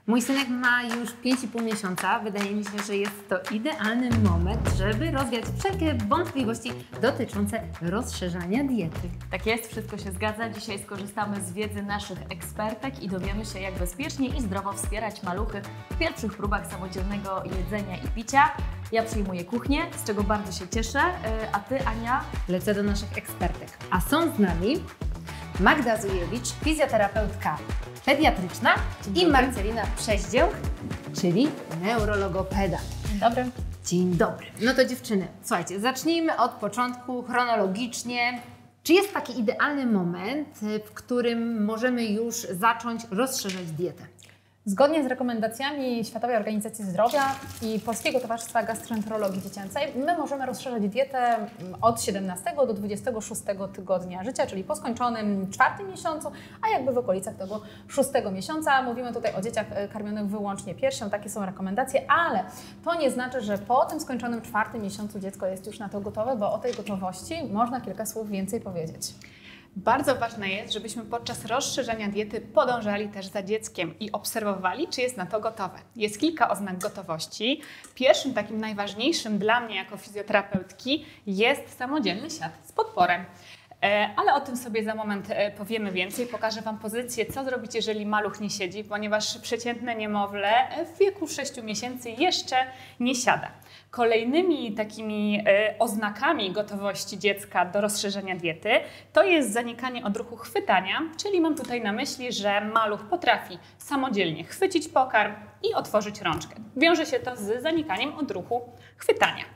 Mój synek ma już 5,5 miesiąca. Wydaje mi się, że jest to idealny moment, żeby rozwiać wszelkie wątpliwości dotyczące rozszerzania diety. Tak jest, wszystko się zgadza. Dzisiaj skorzystamy z wiedzy naszych ekspertek i dowiemy się, jak bezpiecznie i zdrowo wspierać maluchy w pierwszych próbach samodzielnego jedzenia i picia. Ja przyjmuję kuchnię, z czego bardzo się cieszę, a Ty, Ania? Lecę do naszych ekspertek. A są z nami Magda Zujewicz, fizjoterapeutka pediatryczna i Marcelina Przeździełk, czyli neurologopeda. Dzień dobry. Dzień dobry. No to dziewczyny, słuchajcie, zacznijmy od początku, chronologicznie. Czy jest taki idealny moment, w którym możemy już zacząć rozszerzać dietę? Zgodnie z rekomendacjami Światowej Organizacji Zdrowia i Polskiego Towarzystwa Gastroenterologii Dziecięcej, my możemy rozszerzać dietę od 17 do 26 tygodnia życia, czyli po skończonym 4. miesiącu, a jakby w okolicach tego 6. miesiąca. Mówimy tutaj o dzieciach karmionych wyłącznie piersią, takie są rekomendacje, ale to nie znaczy, że po tym skończonym 4. miesiącu dziecko jest już na to gotowe, bo o tej gotowości można kilka słów więcej powiedzieć. Bardzo ważne jest, żebyśmy podczas rozszerzenia diety podążali też za dzieckiem i obserwowali, czy jest na to gotowe. Jest kilka oznak gotowości. Pierwszym, takim najważniejszym dla mnie jako fizjoterapeutki jest samodzielny siad z podporem. Ale o tym sobie za moment powiemy więcej. Pokażę Wam pozycję, co zrobić, jeżeli maluch nie siedzi, ponieważ przeciętne niemowlę w wieku 6 miesięcy jeszcze nie siada. Kolejnymi takimi oznakami gotowości dziecka do rozszerzenia diety to jest zanikanie odruchu chwytania, czyli mam tutaj na myśli, że maluch potrafi samodzielnie chwycić pokarm i otworzyć rączkę. Wiąże się to z zanikaniem odruchu chwytania.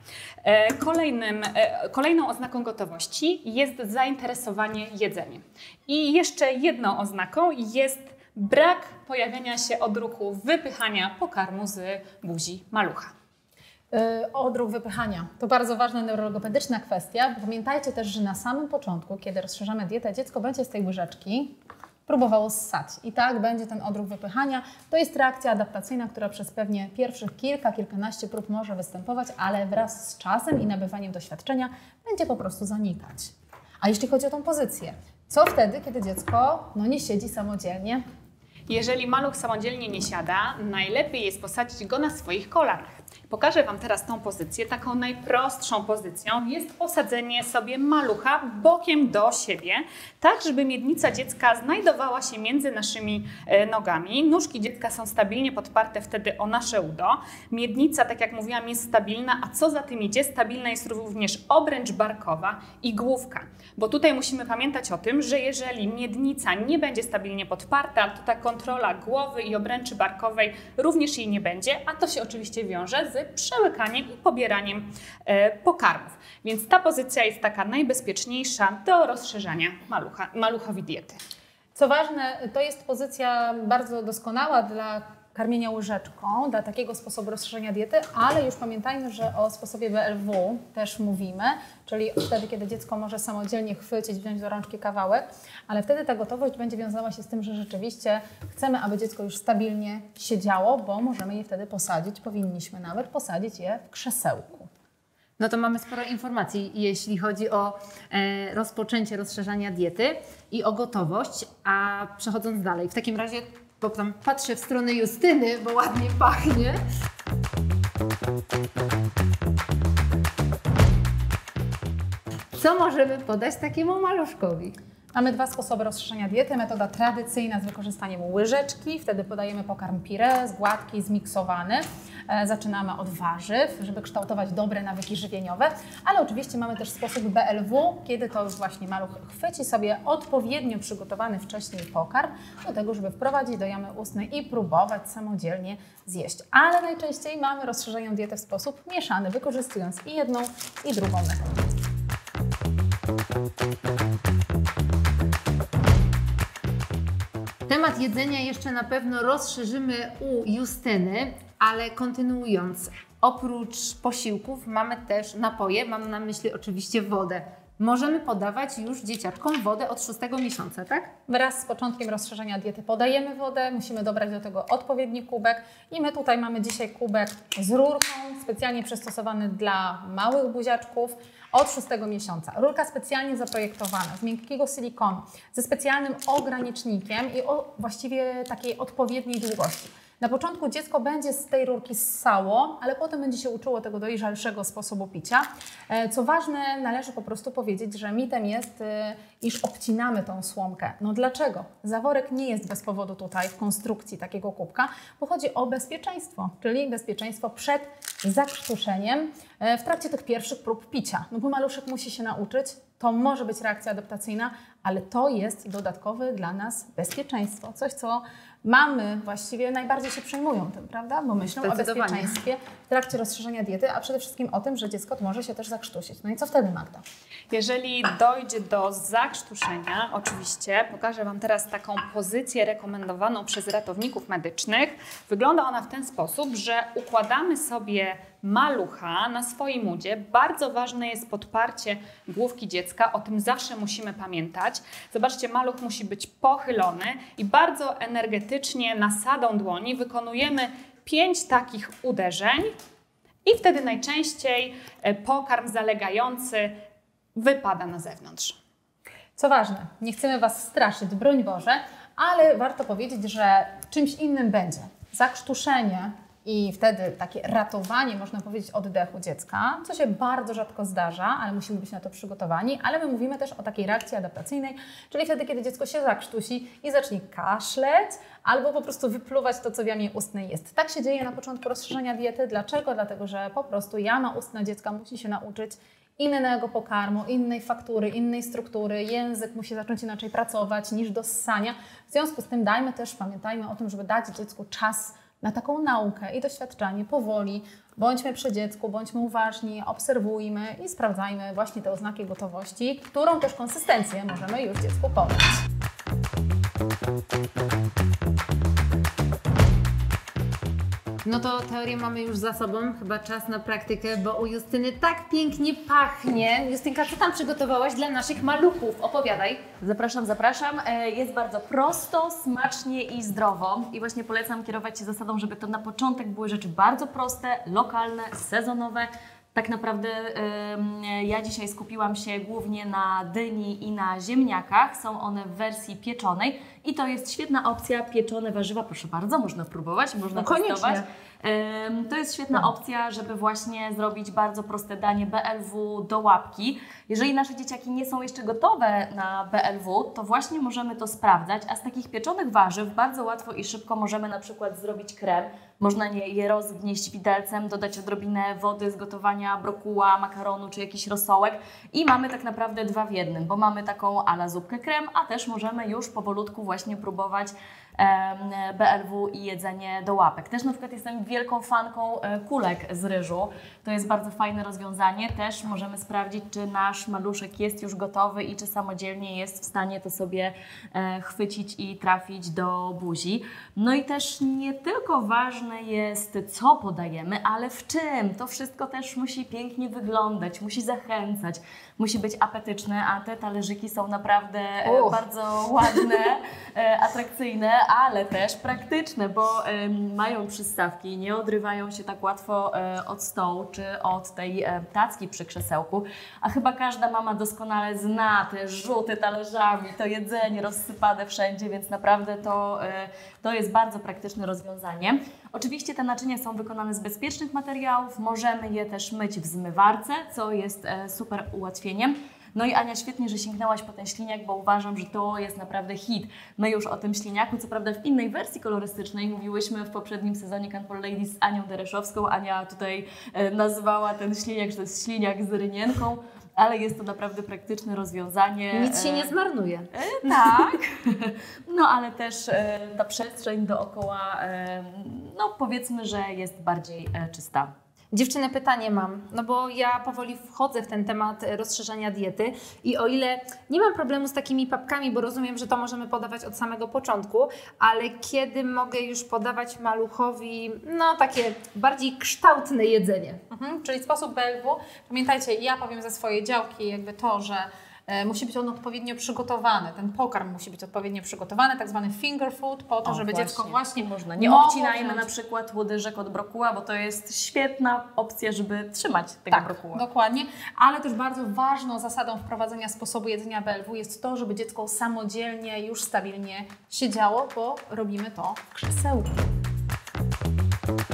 Kolejną oznaką gotowości jest zainteresowanie jedzeniem. I jeszcze jedną oznaką jest brak pojawiania się odruchu wypychania pokarmu z buzi malucha. Odruch wypychania. To bardzo ważna neurologopedyczna kwestia. Pamiętajcie też, że na samym początku, kiedy rozszerzamy dietę, dziecko będzie z tej łyżeczki próbowało ssać. I tak będzie ten odruch wypychania. To jest reakcja adaptacyjna, która przez pewnie pierwszych kilkanaście prób może występować, ale wraz z czasem i nabywaniem doświadczenia będzie po prostu zanikać. A jeśli chodzi o tą pozycję, co wtedy, kiedy dziecko nie siedzi samodzielnie? Jeżeli maluch samodzielnie nie siada, najlepiej jest posadzić go na swoich kolanach. Pokażę Wam teraz tą pozycję. Taką najprostszą pozycją jest posadzenie sobie malucha bokiem do siebie, tak żeby miednica dziecka znajdowała się między naszymi nogami. Nóżki dziecka są stabilnie podparte wtedy o nasze udo. Miednica, tak jak mówiłam, jest stabilna, a co za tym idzie, stabilna jest również obręcz barkowa i główka. Bo tutaj musimy pamiętać o tym, że jeżeli miednica nie będzie stabilnie podparta, to ta kontrola głowy i obręczy barkowej również jej nie będzie, a to się oczywiście wiąże z przełykaniem i pobieraniem pokarmów. Więc ta pozycja jest taka najbezpieczniejsza do rozszerzania maluchowi diety. Co ważne, to jest pozycja bardzo doskonała dla karmienia łyżeczką, dla takiego sposobu rozszerzenia diety, ale już pamiętajmy, że o sposobie BLW też mówimy, czyli wtedy, kiedy dziecko może samodzielnie chwycić, wziąć do rączki kawałek, ale wtedy ta gotowość będzie wiązała się z tym, że rzeczywiście chcemy, aby dziecko już stabilnie siedziało, bo możemy je wtedy posadzić, powinniśmy nawet posadzić je w krzesełku. No to mamy sporo informacji, jeśli chodzi o rozpoczęcie rozszerzania diety i o gotowość, a przechodząc dalej, w takim razie, bo tam patrzę w stronę Justyny, bo ładnie pachnie. Co możemy podać takiemu maluszkowi? Mamy dwa sposoby rozszerzenia diety. Metoda tradycyjna z wykorzystaniem łyżeczki. Wtedy podajemy pokarm pire, gładki, zmiksowany. Zaczynamy od warzyw, żeby kształtować dobre nawyki żywieniowe. Ale oczywiście mamy też sposób BLW, kiedy to już właśnie maluch chwyci sobie odpowiednio przygotowany wcześniej pokarm do tego, żeby wprowadzić do jamy ustnej i próbować samodzielnie zjeść. Ale najczęściej mamy rozszerzają dietę w sposób mieszany, wykorzystując i jedną, i drugą metodę. Temat jedzenia jeszcze na pewno rozszerzymy u Justyny, ale kontynuując, oprócz posiłków mamy też napoje, mam na myśli oczywiście wodę. Możemy podawać już dzieciaczkom wodę od 6 miesiąca, tak? Wraz z początkiem rozszerzenia diety podajemy wodę, musimy dobrać do tego odpowiedni kubek i my tutaj mamy dzisiaj kubek z rurką, specjalnie przystosowany dla małych buziaczków od 6 miesiąca. Rurka specjalnie zaprojektowana z miękkiego silikonu, ze specjalnym ogranicznikiem i o właściwie takiej odpowiedniej długości. Na początku dziecko będzie z tej rurki ssało, ale potem będzie się uczyło tego dojrzalszego sposobu picia. Co ważne, należy po prostu powiedzieć, że mitem jest, iż obcinamy tą słomkę. No dlaczego? Zaworek nie jest bez powodu tutaj w konstrukcji takiego kubka, bo chodzi o bezpieczeństwo, czyli bezpieczeństwo przed zakrztuszeniem w trakcie tych pierwszych prób picia. No bo maluszek musi się nauczyć, to może być reakcja adaptacyjna, ale to jest dodatkowe dla nas bezpieczeństwo. Coś, co mamy właściwie najbardziej się przejmują tym, prawda? Bo myślą o bezpieczeństwie w trakcie rozszerzenia diety, a przede wszystkim o tym, że dziecko może się też zakrztusić. No i co wtedy, Magda? Jeżeli dojdzie do zakrztuszenia, oczywiście pokażę Wam teraz taką pozycję rekomendowaną przez ratowników medycznych. Wygląda ona w ten sposób, że układamy sobie malucha na swoim udzie. Bardzo ważne jest podparcie główki dziecka, o tym zawsze musimy pamiętać. Zobaczcie, maluch musi być pochylony i bardzo energetycznie nasadą dłoni wykonujemy 5 takich uderzeń i wtedy najczęściej pokarm zalegający wypada na zewnątrz. Co ważne, nie chcemy Was straszyć, broń Boże, ale warto powiedzieć, że czymś innym będzie zakrztuszenie i wtedy takie ratowanie, można powiedzieć, oddechu dziecka, co się bardzo rzadko zdarza, ale musimy być na to przygotowani, ale my mówimy też o takiej reakcji adaptacyjnej, czyli wtedy, kiedy dziecko się zakrztusi i zacznie kaszleć albo po prostu wypluwać to, co w jamie ustnej jest. Tak się dzieje na początku rozszerzenia diety. Dlaczego? Dlatego, że po prostu jama ustna dziecka musi się nauczyć innego pokarmu, innej faktury, innej struktury, język musi zacząć inaczej pracować niż do ssania. W związku z tym pamiętajmy o tym, żeby dać dziecku czas na taką naukę i doświadczenie powoli. Bądźmy przy dziecku, bądźmy uważni, obserwujmy i sprawdzajmy właśnie te oznaki gotowości, którą też konsystencję możemy już dziecku podać. No to teorię mamy już za sobą, chyba czas na praktykę, bo u Justyny tak pięknie pachnie. Justynka, co tam przygotowałaś dla naszych maluchów? Opowiadaj. Zapraszam. Jest bardzo prosto, smacznie i zdrowo. I właśnie polecam kierować się zasadą, żeby to na początek były rzeczy bardzo proste, lokalne, sezonowe. Tak naprawdę ja dzisiaj skupiłam się głównie na dyni i na ziemniakach. Są one w wersji pieczonej i to jest świetna opcja. Pieczone warzywa, proszę bardzo, można próbować, można testować. To jest świetna opcja, żeby właśnie zrobić bardzo proste danie BLW do łapki. Jeżeli nasze dzieciaki nie są jeszcze gotowe na BLW, to właśnie możemy to sprawdzać, a z takich pieczonych warzyw bardzo łatwo i szybko możemy na przykład zrobić krem. Można je rozgnieść widelcem, dodać odrobinę wody z gotowania brokuła, makaronu czy jakiś rosołek i mamy tak naprawdę 2 w 1, bo mamy taką a la zupkę krem, a też możemy już powolutku właśnie próbować BLW i jedzenie do łapek. Też na przykład jestem wielką fanką kulek z ryżu. To jest bardzo fajne rozwiązanie. Też możemy sprawdzić, czy nasz maluszek jest już gotowy i czy samodzielnie jest w stanie to sobie chwycić i trafić do buzi. No i też nie tylko ważne jest, co podajemy, ale w czym. To wszystko też musi pięknie wyglądać, musi zachęcać, musi być apetyczne, a te talerzyki są naprawdę bardzo ładne, atrakcyjne, ale też praktyczne, bo mają przystawki, nie odrywają się tak łatwo od stołu czy od tej tacki przy krzesełku, a chyba każda mama doskonale zna te rzuty talerzami, to jedzenie rozsypane wszędzie, więc naprawdę to jest bardzo praktyczne rozwiązanie. Oczywiście te naczynia są wykonane z bezpiecznych materiałów, możemy je też myć w zmywarce, co jest super ułatwieniem. No i Ania, świetnie, że sięgnęłaś po ten śliniak, bo uważam, że to jest naprawdę hit. My już o tym śliniaku, co prawda w innej wersji kolorystycznej, mówiłyśmy w poprzednim sezonie Can for Ladies z Anią Dereszowską. Ania tutaj nazwała ten śliniak, że to jest śliniak z rynienką, ale jest to naprawdę praktyczne rozwiązanie. Nic się nie zmarnuje. Tak, no ale też ta przestrzeń dookoła, no powiedzmy, że jest bardziej czysta. Dziewczyny, pytanie mam, no bo ja powoli wchodzę w ten temat rozszerzania diety i o ile nie mam problemu z takimi papkami, bo rozumiem, że to możemy podawać od samego początku, ale kiedy mogę już podawać maluchowi, no takie bardziej kształtne jedzenie? Czyli sposób BLW. Pamiętajcie, ja powiem ze swojej działki jakby to, że musi być on odpowiednio przygotowany. Ten pokarm musi być odpowiednio przygotowany, tak zwany finger food, po to, żeby dziecko właśnie można. Nie obcinajmy na przykład łodyżek od brokuła, bo to jest świetna opcja, żeby trzymać tego brokuła. Dokładnie, ale też bardzo ważną zasadą wprowadzenia sposobu jedzenia BLW jest to, żeby dziecko samodzielnie już stabilnie siedziało, bo robimy to w krzesełku.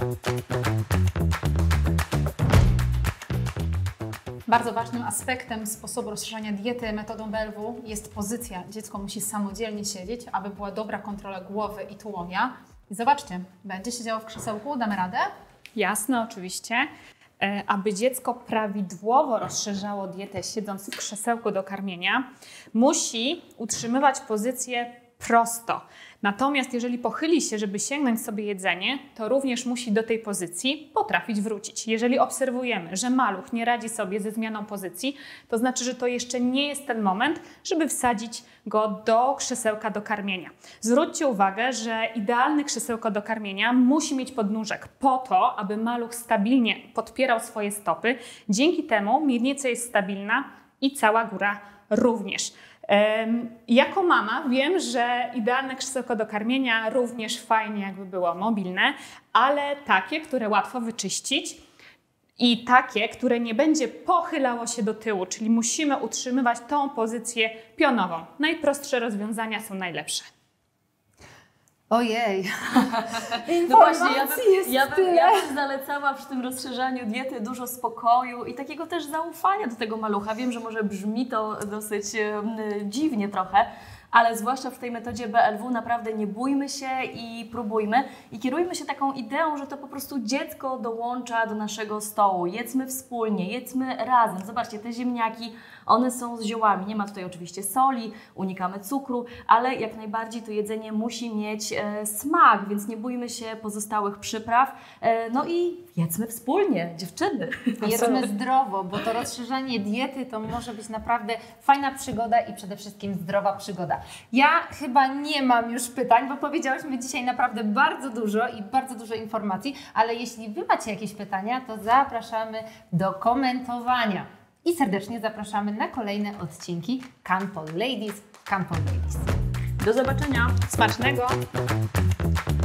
Bardzo ważnym aspektem sposobu rozszerzania diety metodą BLW jest pozycja. Dziecko musi samodzielnie siedzieć, aby była dobra kontrola głowy i tułowia. I zobaczcie, będzie siedziało w krzesełku, damy radę? Jasne, oczywiście. Aby dziecko prawidłowo rozszerzało dietę siedząc w krzesełku do karmienia, musi utrzymywać pozycję prosto. Natomiast jeżeli pochyli się, żeby sięgnąć sobie jedzenie, to również musi do tej pozycji potrafić wrócić. Jeżeli obserwujemy, że maluch nie radzi sobie ze zmianą pozycji, to znaczy, że to jeszcze nie jest ten moment, żeby wsadzić go do krzesełka do karmienia. Zwróćcie uwagę, że idealne krzesełko do karmienia musi mieć podnóżek po to, aby maluch stabilnie podpierał swoje stopy. Dzięki temu miednica jest stabilna i cała góra również. Jako mama wiem, że idealne krzesełko do karmienia również fajnie jakby było mobilne, ale takie, które łatwo wyczyścić i takie, które nie będzie pochylało się do tyłu, czyli musimy utrzymywać tą pozycję pionową. Najprostsze rozwiązania są najlepsze. Ojej, No właśnie, jest ja tyle. bym zalecała przy tym rozszerzaniu diety dużo spokoju i takiego też zaufania do tego malucha. Wiem, że może brzmi to dosyć dziwnie trochę, ale zwłaszcza w tej metodzie BLW naprawdę nie bójmy się i próbujmy. I kierujmy się taką ideą, że to po prostu dziecko dołącza do naszego stołu. Jedzmy wspólnie, jedzmy razem. Zobaczcie, te ziemniaki, one są z ziołami. Nie ma tutaj oczywiście soli, unikamy cukru, ale jak najbardziej to jedzenie musi mieć smak, więc nie bójmy się pozostałych przypraw. No i jedzmy wspólnie, dziewczyny. Jedzmy zdrowo, bo to rozszerzanie diety to może być naprawdę fajna przygoda i przede wszystkim zdrowa przygoda. Ja chyba nie mam już pytań, bo powiedziałyśmy dzisiaj naprawdę bardzo dużo i bardzo dużo informacji, ale jeśli Wy macie jakieś pytania, to zapraszamy do komentowania. I serdecznie zapraszamy na kolejne odcinki Campol Ladies. Do zobaczenia. Smacznego!